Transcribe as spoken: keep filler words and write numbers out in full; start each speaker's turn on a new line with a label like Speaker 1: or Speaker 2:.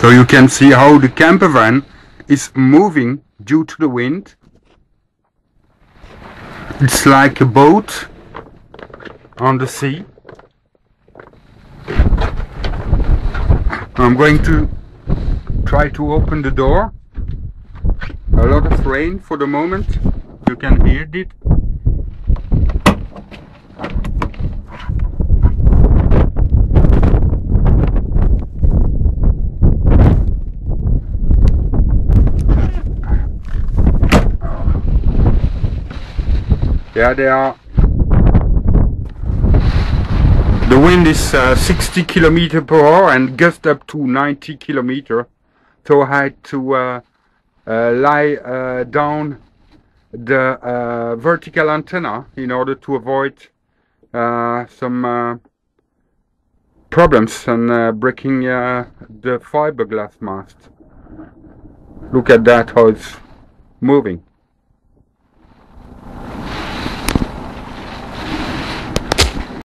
Speaker 1: So you can see how the campervan is moving due to the wind. It's like a boat on the sea. I'm going to try to open the door. A lot of rain for the moment. You can hear it. Yeah, they are. The wind is uh, sixty kilometers per hour and gust up to ninety kilometers. So I had to uh, uh, lie uh, down the uh, vertical antenna in order to avoid uh, some uh, problems and uh, breaking uh, the fiberglass mast. Look at that, how it's moving.